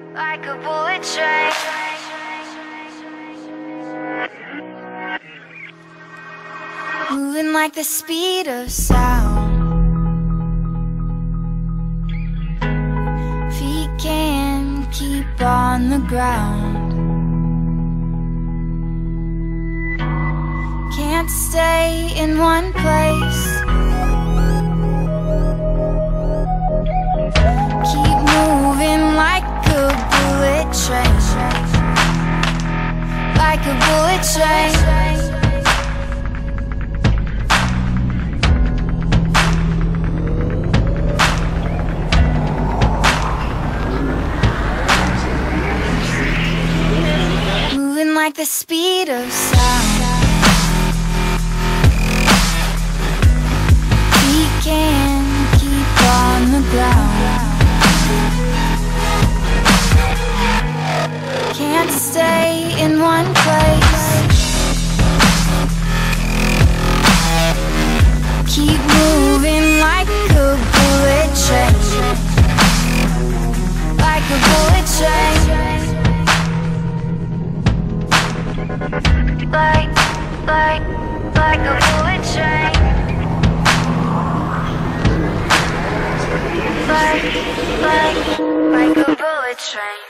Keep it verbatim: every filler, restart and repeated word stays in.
like a bullet train. Moving like the speed of sound. Feet can't keep on the ground. Can't stay in one place. Keep moving like a bullet train. Like a bullet train. Moving like the speed of sound. Feet can't keep on the ground. Can't stay in one place. Keep moving like a bullet train. Like a bullet train. Like, like, like a bullet train. Like, like, like a bullet train.